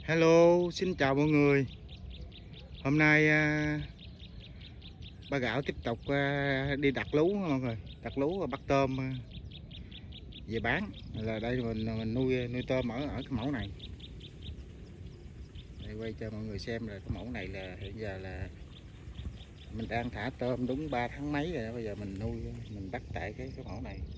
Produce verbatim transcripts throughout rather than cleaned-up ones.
Hello, xin chào mọi người. Hôm nay à, ba Gạo tiếp tục à, đi đặt lú mọi người, đặt lú và bắt tôm à, về bán. Là đây mình mình nuôi nuôi tôm ở ở cái mẫu này. Đây, quay cho mọi người xem là cái mẫu này là hiện giờ là mình đang thả tôm đúng ba tháng mấy rồi đó. Bây giờ mình nuôi mình bắt tại cái cái mẫu này.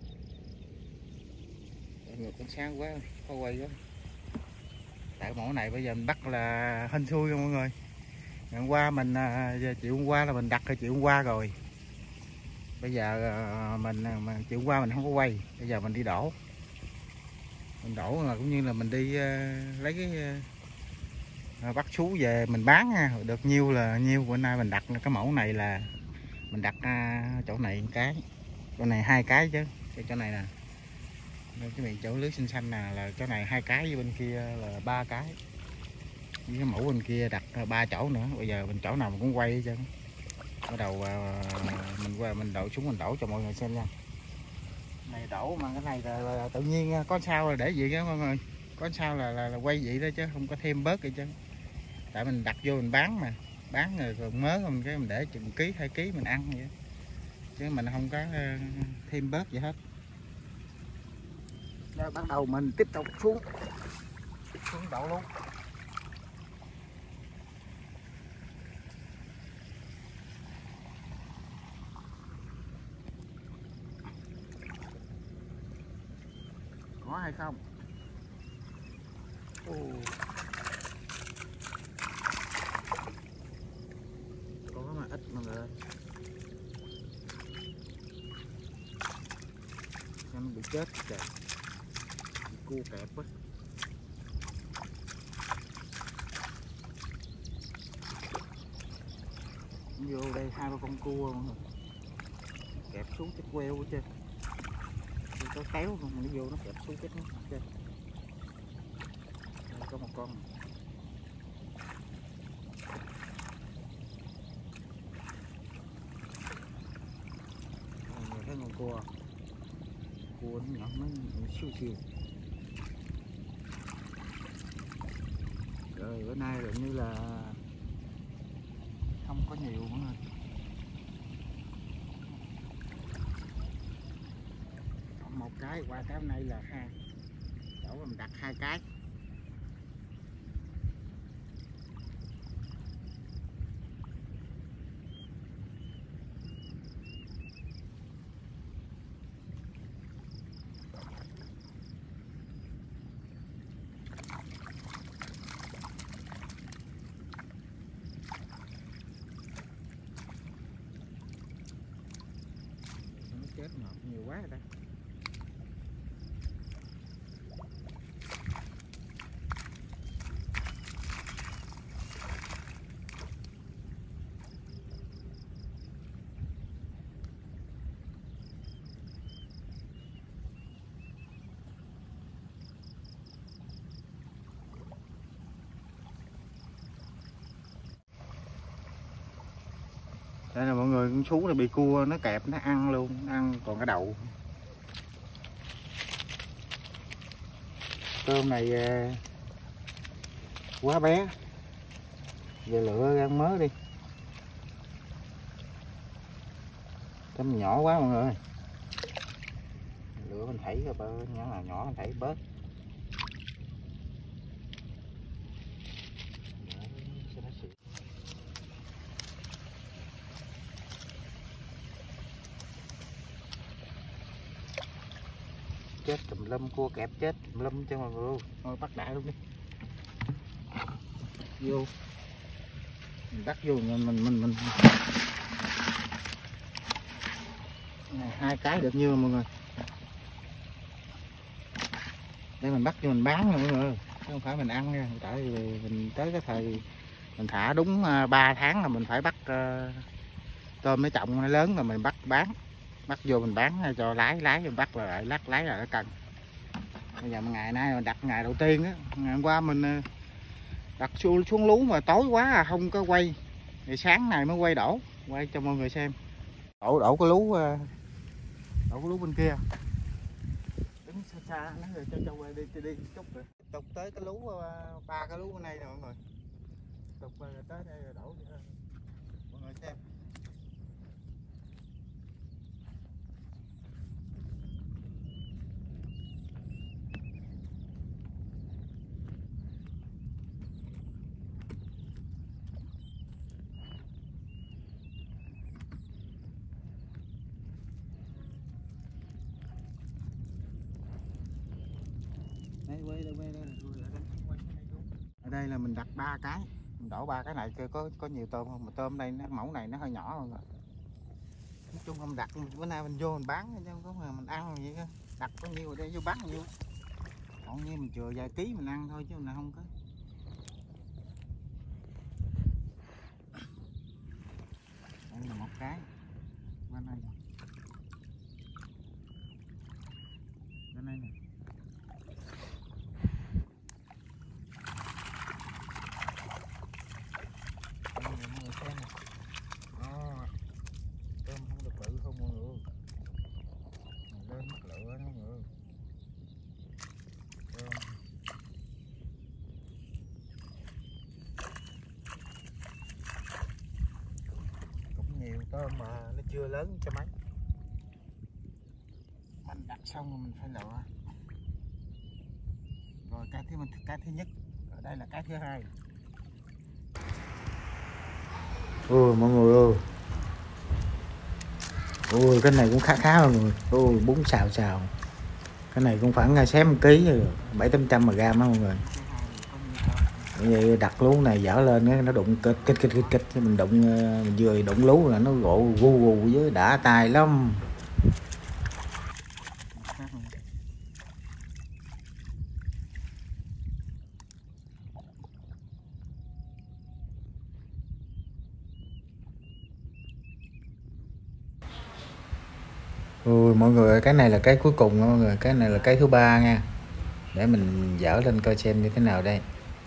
Mọi người con sáng quá, khó quay quá. Tại mẫu này bây giờ mình bắt là hên xui không mọi người. Ngày hôm qua mình giờ chiều hôm qua là mình đặt rồi, chiều hôm qua rồi. Bây giờ mình mà chiều hôm qua mình không có quay, bây giờ mình đi đổ. Mình đổ là cũng như là mình đi uh, lấy cái uh, bắt sú về mình bán nha. Được nhiêu là nhiêu. Bữa nay mình đặt cái mẫu này là mình đặt uh, chỗ này một cái, chỗ này hai cái chứ. Cái chỗ này nè, cái miệng chỗ lưới xanh xanh nè là chỗ này hai cái, với bên kia là ba cái. Với cái mẫu bên kia đặt ba chỗ nữa. Bây giờ mình chỗ nào mình cũng quay hết trơn. Bắt đầu mình qua mình đổ xuống mình đổ cho mọi người xem nha. Này đổ mà cái này là, là tự nhiên có sao là để vậy đó mọi người. Có sao là, là, là quay vậy đó chứ không có thêm bớt vậy chứ. Tại mình đặt vô mình bán mà. Bán rồi còn mớ không cái mình để chừng ký hai ký mình ăn vậy. Chứ mình không có thêm bớt gì hết. Đây, bắt đầu mình tiếp tục xuống xuống đổ luôn. Có hay không? Ồ. Có mà ít mọi người ơi. Nó bị chết kìa. Cua kẹp quá. Vô đây hai ba con cua mọi người. Kẹp xuống chết queo hết trơn. Có kéo không, nó vô nó kẹp xuống chết nó trên. Đây có một con. Đây, thấy con cua. Cua nó nhỏ nó siêu siêu. Rồi bữa nay gần như là không có nhiều nữa. Một cái qua cái hôm nay là hai, chỗ mình đặt hai cái. Nó chết ngọt nhiều quá rồi đó. Đây là mọi người, con sú này bị cua nó kẹp nó ăn luôn, nó ăn còn cái đầu. Tôm này quá bé. Giờ lựa ra mớ đi. Tôm nhỏ quá mọi người. Lựa mình thảy rồi bơ, nhỏ là nhỏ mình thảy bớt. Chết tùm lum, cua kẹp chết tùm lum cho mọi người luôn. Thôi bắt đại luôn đi. Vô. Mình bắt vô mình mình mình, mình. Này, hai cái được nhiêu mọi người. Đây mình bắt vô mình bán rồi mọi người. Chứ không phải mình ăn nha. Tại vì mình tới cái thời mình thả đúng ba tháng là mình phải bắt uh, tôm mới trọng nó lớn là mình bắt bán. Bắt vô mình bán cho lái lái mình bắt là lại lắc lái là nó cần. Bây giờ ngày nay mình đặt ngày đầu tiên á, ngày hôm qua mình đặt xuống, xuống lú mà tối quá à, không có quay. Thì sáng này mới quay đổ, quay cho mọi người xem. Đổ đổ cái lú, đổ cái lú bên kia. Đứng xa xa xa nó rồi cho cho quay đi đi chút rồi tiếp tục tới cái lú ba cái lú bên này nè mọi người, tiếp tục rồi tới đây rồi đổ mọi người xem. Đây, quay đây, quay đây, ở đây là mình đặt ba cái, mình đổ ba cái này coi có có nhiều tôm không, mà tôm đây nó mẫu này nó hơi nhỏ rồi. Nói chung không đặt bữa nay mình vô mình bán chứ không có mình ăn vậy đó. Đặt có nhiêu rồi đây vô bán nhiêu, còn như mình chừa vài ký mình ăn thôi chứ mình không có. Đây là một cái bên đây, bên đây nè. Tôm không được bự không mọi người, mình lên mất lựa nó mọi người. Tôm cũng nhiều tôm mà nó chưa lớn cho mấy, mình đặt xong rồi mình phải lựa. Rồi cái thứ mình cái thứ nhất, ở đây là cái thứ hai. Ôi mọi người ơi, ôi cái này cũng khá khá mọi người, ôi bún xào xào, cái này cũng khoảng xém một ký rồi, bảy tám trăm mà gram á mọi người. Vậy đặt lú này dở lên nó đụng kịch kịch kịch kịch kịch, mình đụng mình vừa đụng lú là nó gộ gu gu với đã tay lắm. Ui mọi người, cái này là cái cuối cùng mọi người, cái này là cái thứ ba nha, để mình dở lên coi xem như thế nào đây.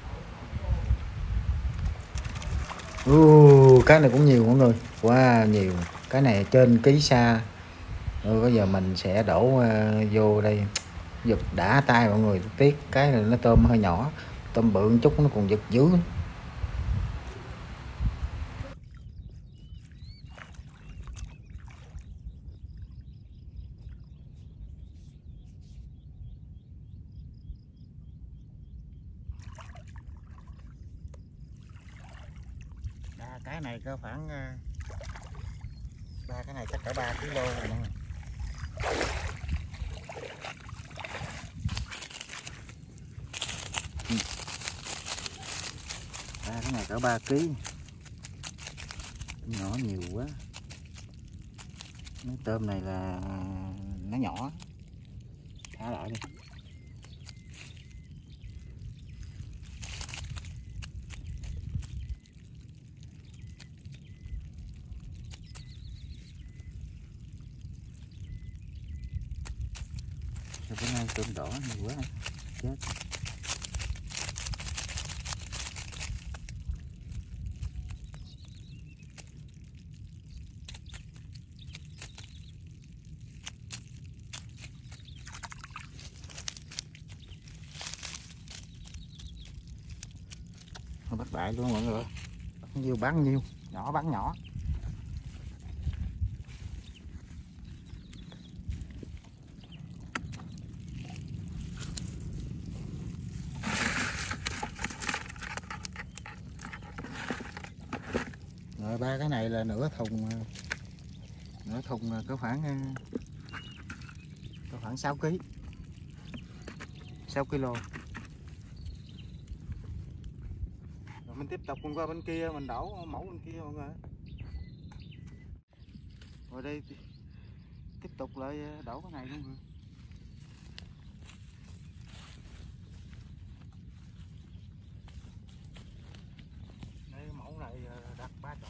Uh, cái này cũng nhiều mọi người, quá wow, nhiều, cái này trên ký xa. Ừ, bây giờ mình sẽ đổ uh, vô đây, giật đã tay mọi người. Tiếc cái này nó tôm hơi nhỏ, tôm bự một chút nó còn giật dữ. À, cái này có khoảng ba uh, cái này chắc cả ba ký lô rồi mọi người. À, cái này cỡ ba ký, nhỏ nhiều quá. Cái tôm này là nó nhỏ, thả lại đi. Rồi bữa nay tôm đỏ nhiều quá chết. Bắt đại luôn mọi người, bắt nhiêu bán nhiêu, nhỏ bán nhỏ. Rồi ba cái này là nửa thùng, nửa thùng có khoảng có khoảng sáu ký, sáu ki lô. Rồi mình tiếp tục mình qua bên kia mình đổ mẫu bên kia mọi người. Rồi đây tiếp tục lại đổ cái này luôn rồi. Đây mẫu này đặt ba chỗ.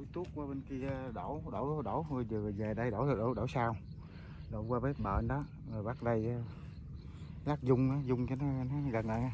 tuốt qua bên kia đổ đổ đổ vừa về đây đổ đổ đổ sao đổ qua bếp bợn đó rồi bắt đây lát dung á, dung cho nó, nó gần lại.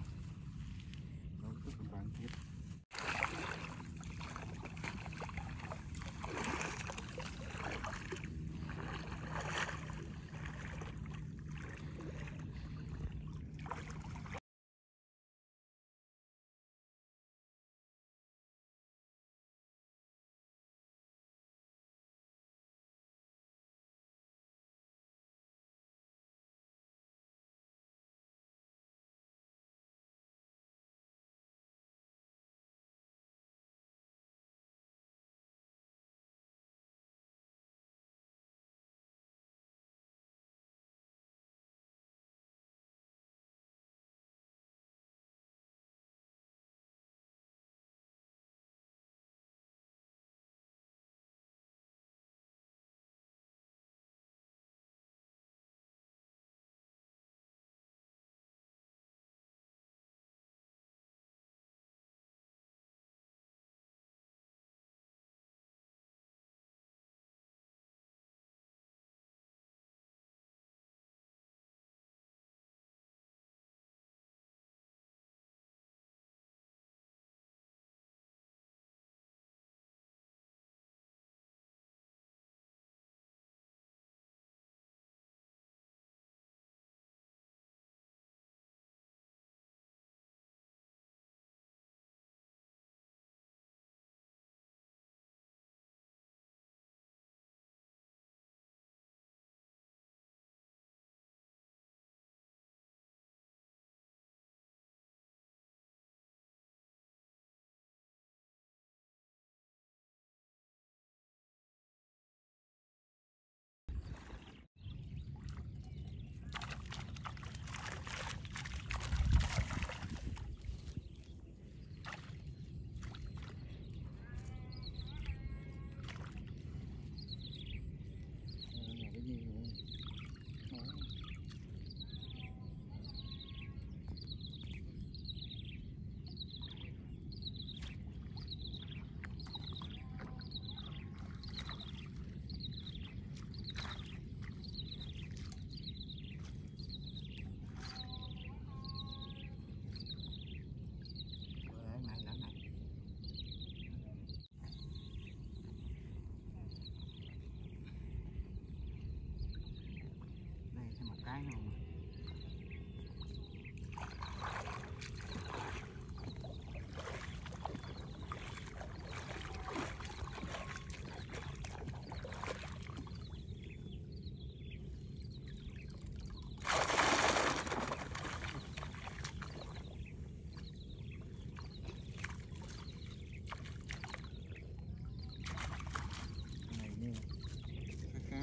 Cái nào mà. Này như khá khá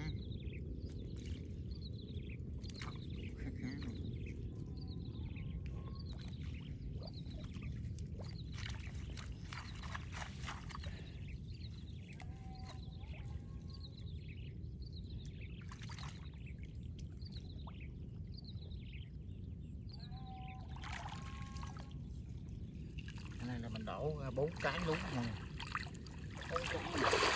cái này là mình đổ bốn cái đúng rồi, bốn cái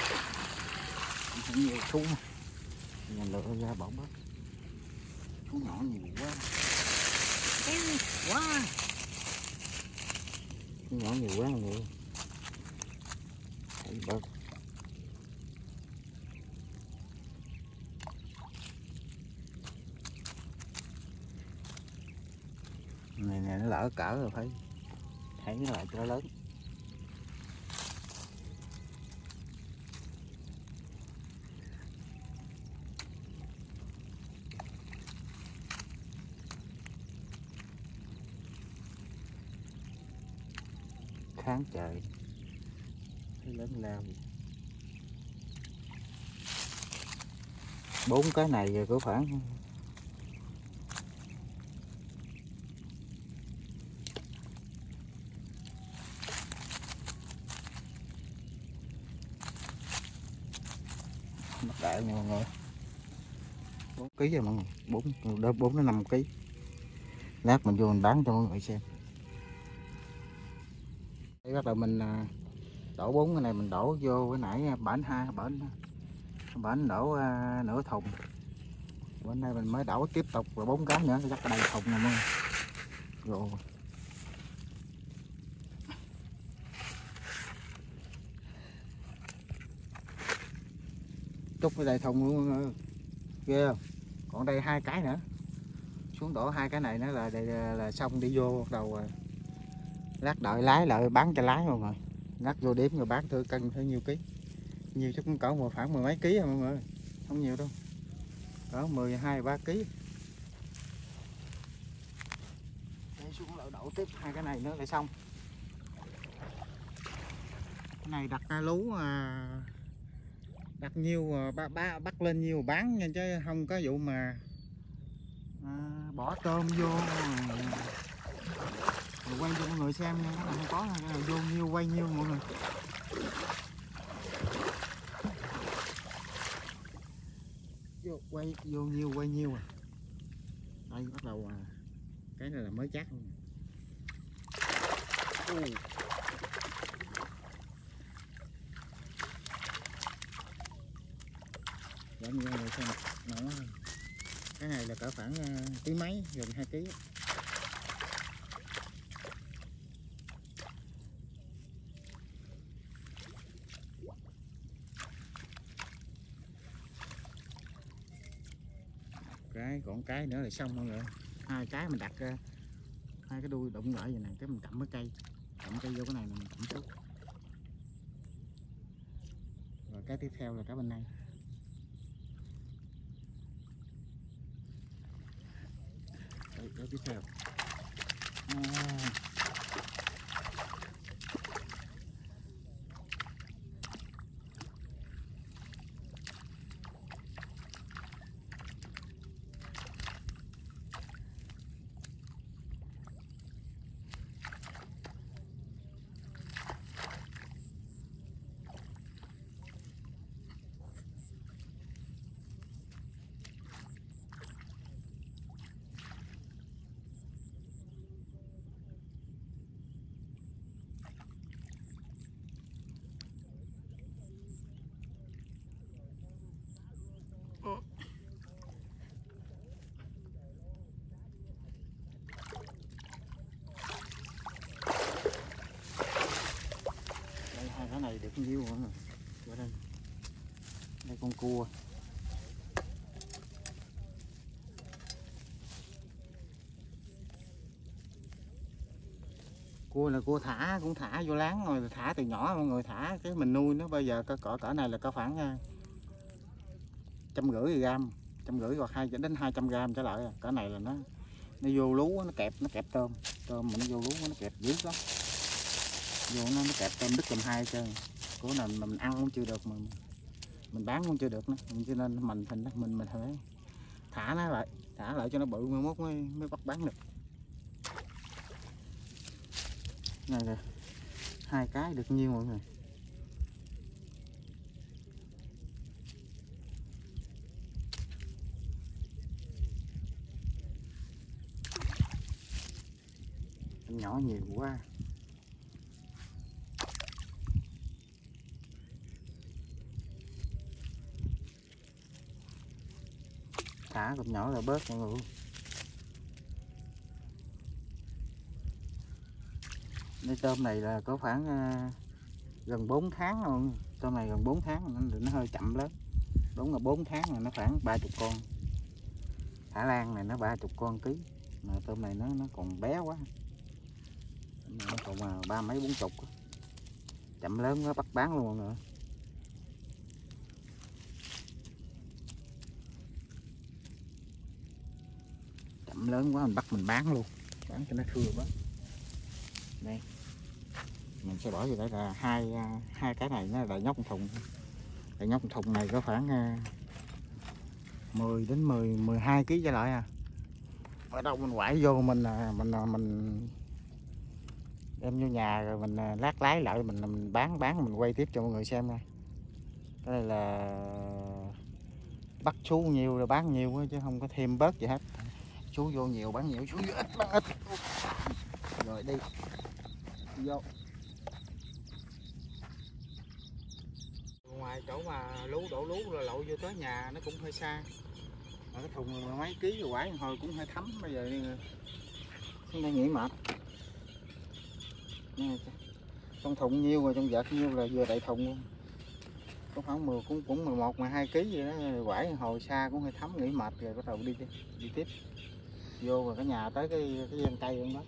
nhiều xuống mình lựa ra bỏ bớt xuống nhỏ nhiều quá quá nhỏ nhiều quá nhiều thấy bớt này nè nó lỡ cỡ rồi phải thấy lại cho lớn. Tháng trời thấy lớn lao gì. Bốn cái này rồi có khoảng mặt đại nha mọi người, bốn ký rồi mọi người, bốn bốn đến năm ký. Lát mình vô mình bán cho mọi người xem. Đây bắt đầu mình đổ bốn cái này mình đổ vô cái nãy bển hai bển bển đổ uh, nửa thùng, bên đây mình mới đổ tiếp tục rồi bốn cái nữa chắc đầy thùng nè mọi người. Rồi trút cái đầy thùng luôn mọi người, ghê không? Còn đây hai cái nữa, xuống đổ hai cái này nữa là là, là xong đi vô bắt đầu rồi. Lát đợi lái lại bán cho lái mọi người, lát vô đếm rồi bán thử cân thử nhiêu ký, nhiều chắc cũng cỡ một khoảng mười mấy ký à mọi người, không nhiều đâu, cỡ mười hai ba ký. Để xuống đậu, đậu tiếp hai cái này nữa là xong. Cái này đặt lú à, đặt nhiêu ba ba bắt lên nhiêu bán nha, chứ không có vụ mà à, bỏ tôm vô rồi quay cho mọi người xem nha, không có cái nào vô nhiêu quay nhiêu mọi người. Vô quay vô nhiêu quay nhiêu à. Đây bắt đầu à, cái này là mới chắc luôn. Uh. Giống như này xem nó, cái này là cỡ khoảng uh, ký mấy, gần hai ký. Cái còn cái nữa là xong mọi người. Hai cái mình đặt uh, hai cái đuôi đụng lại vậy nè, cái mình cầm cái cây, cầm cây vô cái này mình cầm xuống. Rồi cái tiếp theo là cái bên này. Đấy, cái tiếp theo. À. Đây hai cái này được nhiêu mọi người. Đây, đây con cua. Cua là cua thả, cũng thả vô láng rồi, thả từ nhỏ mọi người, thả cái mình nuôi nó bây giờ cỡ cỡ cỡ này là có khoảng trăm rưỡi gram, trăm rưỡi hoặc hai đến hai trăm gram trở lại. Cỡ này là nó nó vô lú nó kẹp, nó kẹp tôm, tôm mà nó vô lú nó kẹp dữ lắm, vô nó nó kẹp tôm đứt làm hai trơn. Của này mà mình ăn cũng chưa được, mà mình bán cũng chưa được nữa, cho nên mình thành mình mình phải thả nó lại, thả lại cho nó bự mai mốt mới mới bắt bán được. Này là hai cái được nhiêu mọi người. Nhỏ nhiều quá. Thả con nhỏ là bớt mọi người. Đây tôm này là có khoảng uh, gần bốn tháng luôn. Tôm này gần bốn tháng nên nó hơi chậm lớn. Đúng là bốn tháng là nó khoảng ba mươi con. Thả lan này nó ba mươi con ký. Mà tôm này nó nó còn bé quá. Nó còn mà ba mấy bốn chục. Chậm lớn quá bắt bán luôn mọi người. Chậm lớn quá mình bắt mình bán luôn, bán cho nó thưa quá. Đây mình sẽ bỏ vô đây là hai hai cái này nó là nhóc thùng, là nhóc thùng này có khoảng mười đến mười mười hai ký trở lại à. Ở đâu mình quải vô mình mình mình đem vô nhà rồi mình lát lái lại mình mình bán bán mình quay tiếp cho mọi người xem nha. Cái này là bắt chú nhiều rồi bán nhiều chứ không có thêm bớt gì hết. Chú vô nhiều bán nhiều, chú vô ít bán ít. Rồi đi vô. ngoài chỗ mà lú đổ lú rồi lội vô tới nhà nó cũng hơi xa. Mà cái thùng mấy ký rồi quải hồi cũng hơi thấm, bây giờ đi hôm nay nghỉ mệt. Trong thùng nhiêu rồi trong vợt nhiêu là vừa đầy thùng luôn. Cũng khoảng mười cũng cũng mười một mà hai ký vậy đó, quải hồi xa cũng hơi thấm, nghỉ mệt rồi bắt đầu đi đi, đi tiếp. Vô rồi cái nhà tới cái cái gian cây luôn đó.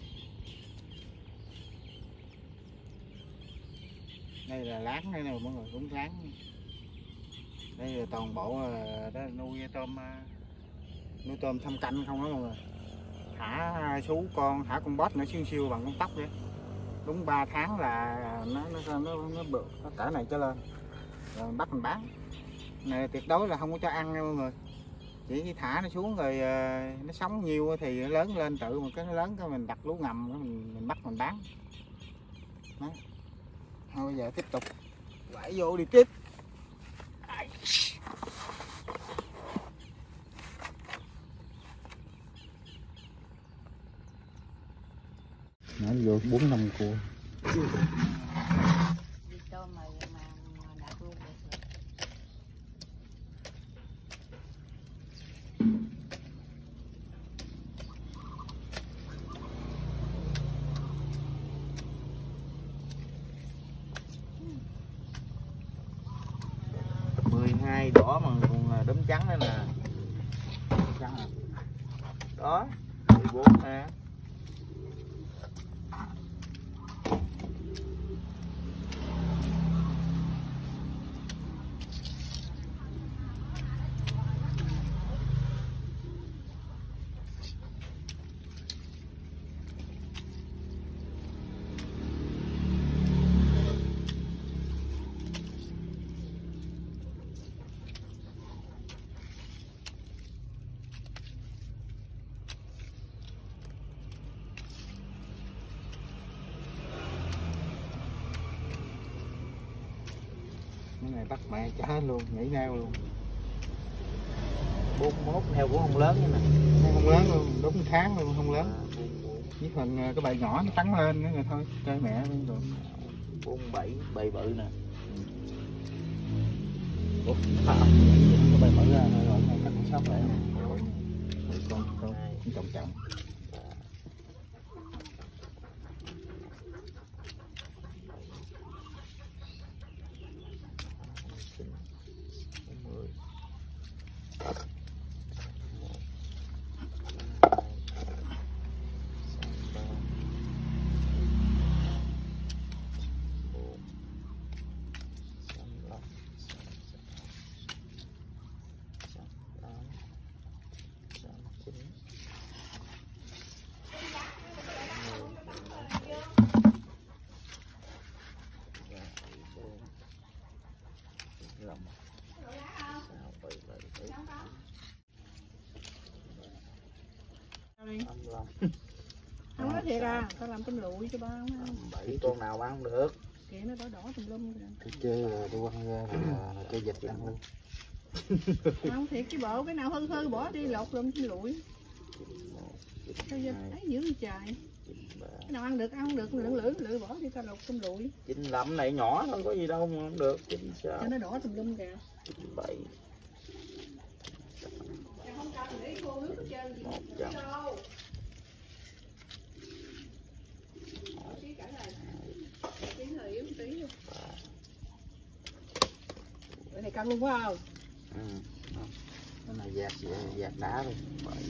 Đây là láng đây nè mọi người, cũng láng. Đây là toàn bộ đó nuôi tôm, nuôi tôm thâm canh không đó mọi người. Thả sú con, thả con boss nữa siêu siêu bằng con tóc vậy. Đúng ba tháng là nó nó nó nó bự nó cỡ này trở lên. Rồi bắt mình bán. Này tuyệt đối là không có cho ăn nha mọi người. Chỉ thả nó xuống rồi nó sống nhiều thì nó lớn lên tự mà cái nó lớn cái mình đặt lú ngầm mình, mình bắt mình bán. Đó. Thôi bây giờ tiếp tục quải vô đi tiếp. Nó vô bốn năm cua. mười hai đỏ mà còn đốm trắng nữa nè. Trắng à. Đó, mười bốn nè. Cái này bắt mẹ trả luôn, nhảy neo luôn. bốn mươi mốt heo cũng không lớn nữa nè. Không lớn luôn, đúng tháng luôn, không lớn. Với phần cái bầy nhỏ nó tắn lên nữa rồi thôi, chơi mẹ luôn rồi. bốn mươi bảy, bầy bự nè. Ủa, cái bầy bự ra rồi, rồi này cắt con sóc lại nè. Con, con, con trọng trọng. Không có thiệt à, tao làm tôm lụi cho ba không? Bảy con nào bán không được. Kìa nó đỏ đỏ tùm lum kìa. Tôi chơi rồi tôi quăng ra là, là chơi dịch ăn luôn. Không thiệt cái bộ cái nào hư hư bỏ đi lột lum tôm lụi. Sao giờ thấy dữ vậy trời. Cái nào ăn được ăn không được lưỡng lưỡng lưỡi bỏ đi tao lột tôm lụi. chín lăm này nhỏ thôi có gì đâu mà không được. chín sáu. Cho nó đỏ tùm lum kìa. chín bảy. Không cần để khô nước hết trơn gì. một trăm. Cái này căng luôn phải không? Ừ. Cái này dạt dạt đá luôn.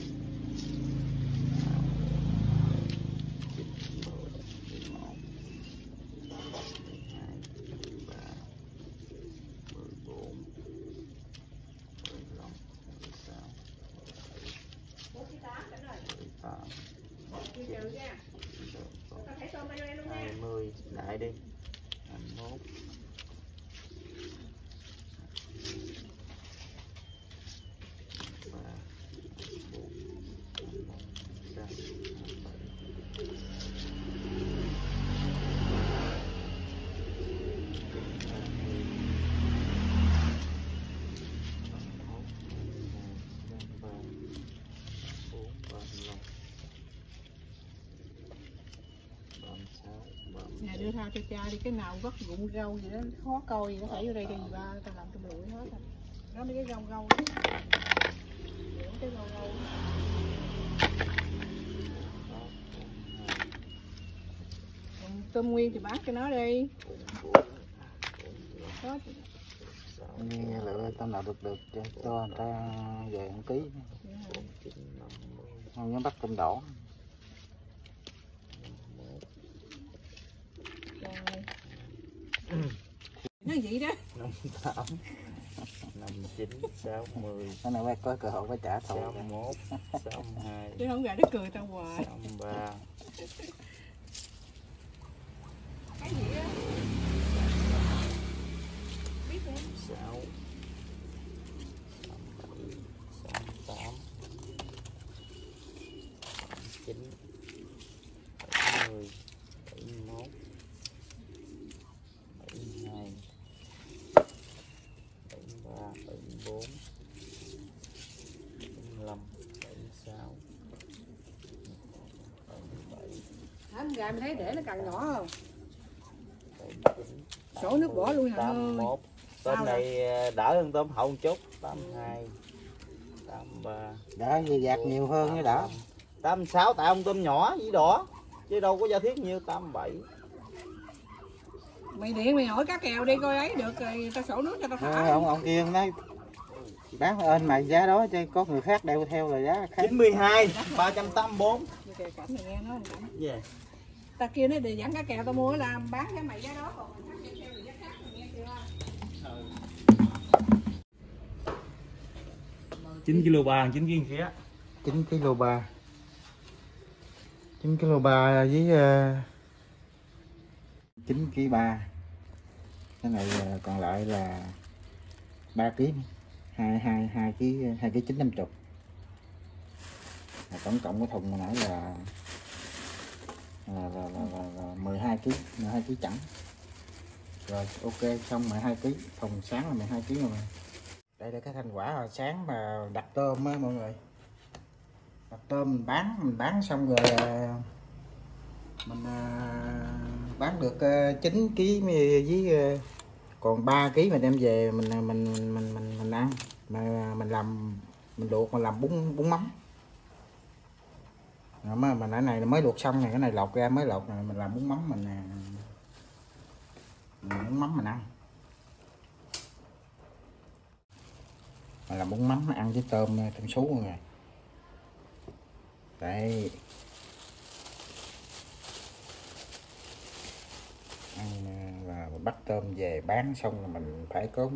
hai mươi đại đi. hai mươi mốt. Nè đưa tha cho cha đi, cái nào vắt rụng rau gì đó khó coi gì nó phải vô đây cho gì ba tao làm tao lụi hết rồi. Đó mấy cái rau rau đó. Cái rau rau tôm nguyên thì bán cho nó đi. Đó. Nghe lựa tao nào được được cho, cho người ta về một ký. Không nhớ bắt tôm đỏ. Nó gì đó. năm tám năm chín sáu mươi. Cái này có cơ hội phải trả thù. sáu mốt sáu hai. Chứ không gà nó cười tao hoài. sáu ba. Cái gì á? Biết không? sáu sáu tám chín bảy mươi bảy mốt bảy hai bảy ba bảy bốn bảy lăm bảy sáu bảy bảy Anh gà mình thấy để nó càng nhỏ không? bảy chín Sổ nước bỏ luôn hả tám ơi. mốt. Tôm này đỡ hơn tôm hậu một chút. Tám hai tám ba. Đã dạt nhiều hơn cái đã. Tám sáu tại ông tôm nhỏ với đỏ chứ đâu có gia thiết nhiêu. Tám bảy. Mày điện mày hỏi cá kèo đi coi ấy được rồi tao sổ nước cho tao Ờ, thả. ông ông kia nói bán ơn mày giá đó chứ có người khác đeo theo là giá khác. chín mươi hai ba trăm tám mươi tư. Kìa cảnh này nghe nói cảnh. Yeah. Ta kia nó để dẫn cá kèo tao mua làm bán cho mày giá đó còn mày khác theo thì giá khác mày nghe chưa? chín ki lô ba, chín viên khía. chín ki lô ba. chín ki lô ba với uh, chín ki lô ba. Cái này uh, còn lại là ba ký. hai hai hai ký hai ký chín năm chục. Tổng cộng cái thùng nãy là là, là, là, là, là mười hai ký, mười hai ký chẳng. Rồi ok xong mười hai ký, thùng sáng là mười hai ký rồi. Đây là cái thành quả là sáng mà đặt tôm á mọi người. Đặt tôm mình bán, mình bán xong rồi mình bán được chín ký với còn ba ký mình đem về mình mình mình mình mình ăn. Mà mình làm mình luộc mà làm bún bún mắm. Mà mà nãy này mới luộc xong này, cái này lột ra mới lột này, mình làm bún mắm mình mình bún mắm mình ăn. Mình làm bún mắm ăn với tôm tôm sú mọi người. Đây. Ăn là bắt tôm về bán xong là mình phải có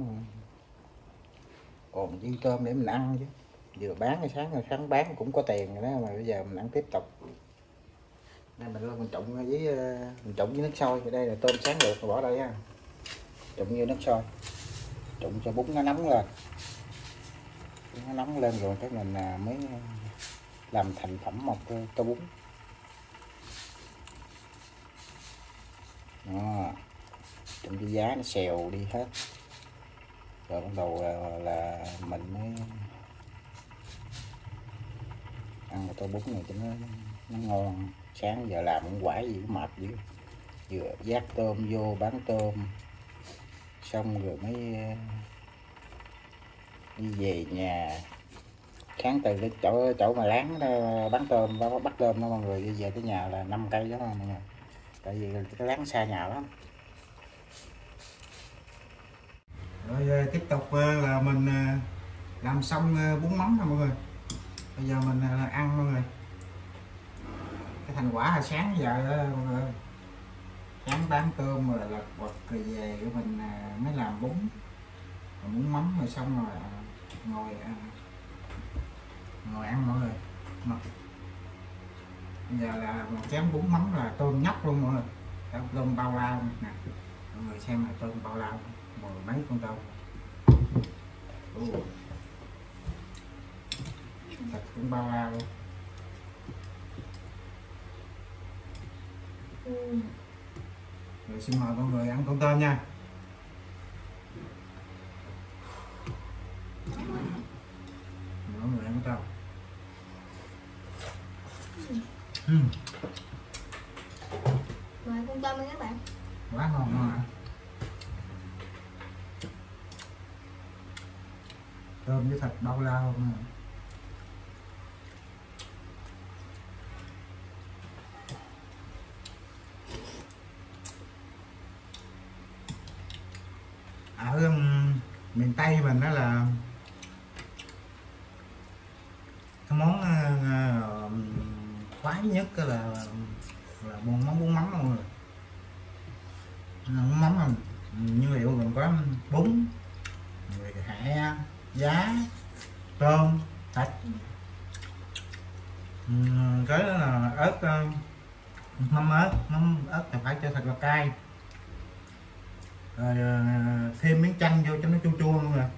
còn viên tôm để mình ăn chứ. Vừa bán cái sáng rồi sáng bán cũng có tiền rồi đó mà bây giờ mình ăn tiếp tục. Đây mình lên mình trụng với mình trụng với nước sôi. Đây là tôm sáng luộc bỏ đây ha. Trụng với nước sôi. Trụng cho bún nó nóng lên. Bún nó nóng lên rồi cái mình mới làm thành phẩm một tô bún. Đó. Trụng cái giá nó xèo đi hết. Rồi bắt đầu là mình mới ăn một tô bún này cho nó nó ngon. Sáng giờ làm cũng quải gì cũng mệt dữ, vừa vác tôm vô bán tôm xong rồi mới đi về nhà. Sáng từ cái chỗ chỗ mà láng bán tôm bắt tôm đó mọi người, đi về tới nhà là năm cây đó mọi người, tại vì cái láng xa nhà lắm. Rồi tiếp tục là mình làm xong bún mắm rồi mọi người. Bây giờ mình ăn mọi người. Cái thành quả là sáng giờ đó mọi người. Sáng bán tôm rồi lật quật rồi về của mình mới làm bún. Rồi bún mắm rồi xong rồi ngồi ngồi ăn mọi người. Bây giờ là một chén bún mắm là tôm nhóc luôn mọi người. Tôm bao lao nè. Mọi người xem là tôm bao lao mười mấy con tôm. Thật cũng bao la luôn. Ừ. Rồi xin mời mọi người ăn con tôm nha. Mọi người ăn con tôm. Ừ. Mời con tôm nha các bạn. quá ngon ngon ạ. Tôm với thịt bao la không nè. Ở um, miền Tây mình đó là cái món uh, khoái nhất là là món món bún mắm mọi người. Bún mắm không nguyên liệu gồm có bún, rồi hẹ, giá, tôm, thịt, uhm, cái đó là ớt, uh, mắm ớt, mắm ớt thì phải cho thật là cay, rồi uh, thêm miếng chanh vô cho nó chua chua luôn rồi.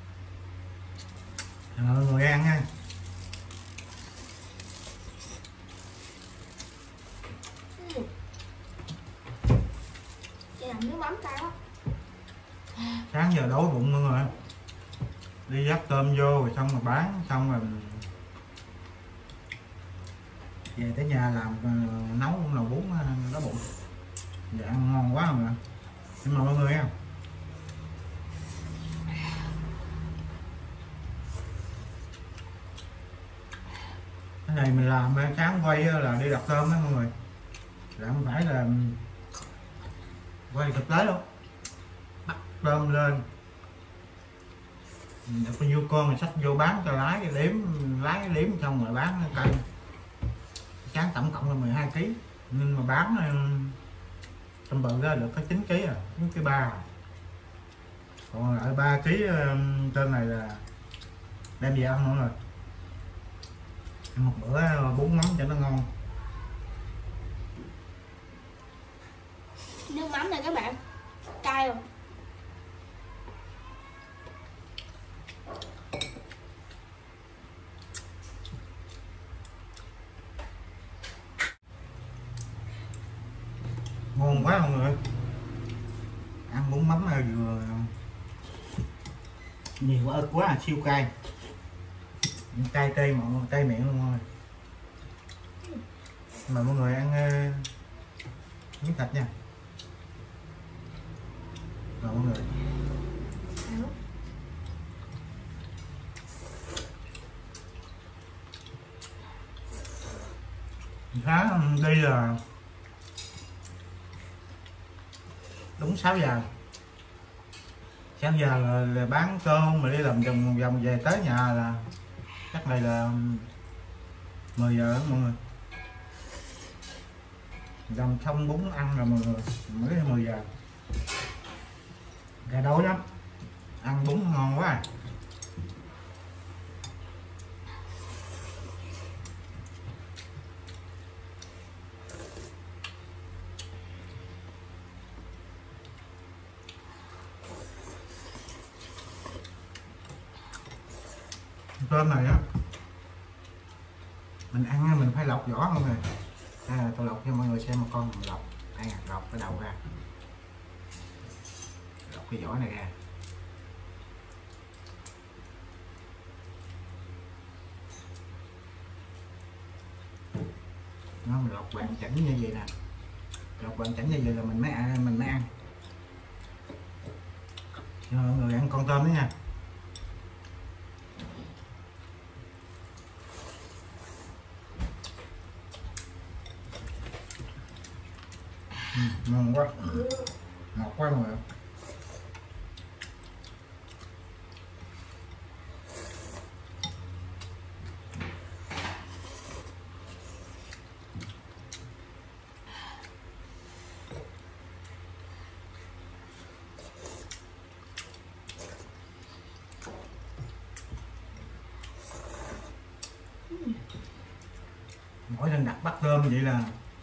Mọi người ăn ha. Nước mắm cay quá. Sáng giờ đói bụng mọi người, đi dắt tôm vô rồi xong rồi bán xong rồi về tới nhà làm uh, nấu nồi bún uh, đói bụng. Dạ ăn ngon quá mà. Xin mời mọi người nha. Cái này mình làm sáng quay là đi đặt tôm đó mọi người, là không phải là quay thực tế luôn. Bắt tôm lên đặt bao nhiêu con rồi xách vô bán cho lái cái đếm lái cái đếm xong rồi bán cân. Sáng tổng cộng là mười hai ký nhưng mà bán trong bự ra được có chín ký à, chín ký ba. Còn lại ba ký trên này là đem về ăn nữa rồi. Một bữa bún mắm cho nó ngon. Nước mắm này các bạn cay không? Ngon quá mọi người. Ăn bún mắm là vừa nhiều ớt quá, siêu cay, cay tê mọi người, tê miệng luôn rồi. Mà mọi người ăn uh, miếng thịt nha. Rồi mọi người. Sáng đi là đúng sáu giờ. sáu giờ là, là bán cơm mà đi làm vòng vòng vòng về tới nhà là chắc này là mười giờ đó mọi người. Dòng xong bún ăn rồi mọi người mới mười giờ. Gà đói lắm, ăn bún ngon quá à. Tôm này á mình ăn mình phải lọc vỏ không nè. À, tôi lọc cho mọi người xem một con mình lọc. Đây nè, lọc cái đầu ra, lọc cái vỏ này ra. Nó mình lọc bạn chảnh như vậy nè, lọc bạn chảnh như vậy là mình mới ăn, mình mới ăn. Cho mọi người ăn con tôm đó nha. Ừ, ngon quá, ngọt quá mọi người. Mỗi lần đặt bắt tôm vậy là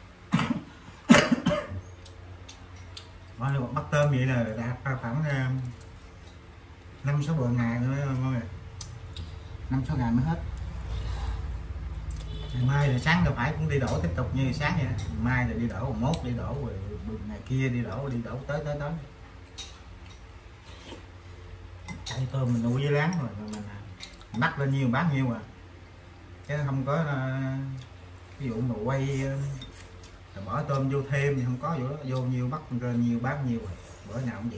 mỗi lần bắt tôm vậy là đạt khoảng năm sáu bữa ngày nữa mọi người, năm sáu ngày mới hết. Ngày mai là sáng đâu phải cũng đi đổ tiếp tục như sáng vậy. Mai là đi đổ, mốt đi đổ, rồi ngày kia đi đổ, đi đổ tới tới tới. Chạy tôm mình nuôi với láng rồi mình bắt lên nhiêu bán nhiêu à, chứ không có ví dụ mà quay rồi bỏ bỏ tôm vô thêm thì không có chỗ đó, vô nhiều bắt nhiều bát nhiều rồi, bữa nào cũng vậy.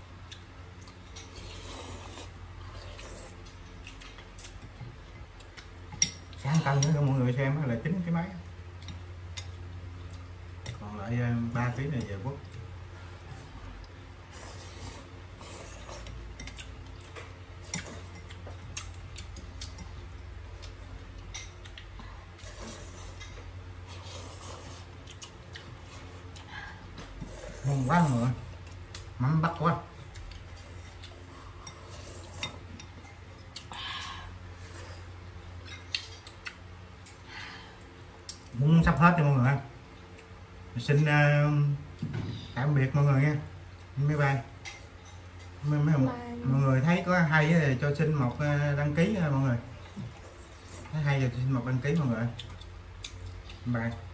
Sáng cân nữa mọi người xem là chín cái mấy, còn lại ba ký này về quất. Ngon quá mọi người, mắm bắt quá. Muốn sắp hết cho mọi người. Xin uh, tạm biệt mọi người nha. Bye bye. Mấy, mấy, mọi người thấy có hay thì cho xin một đăng ký mọi người. Thấy hay thì cho xin một đăng ký mọi người. Bye.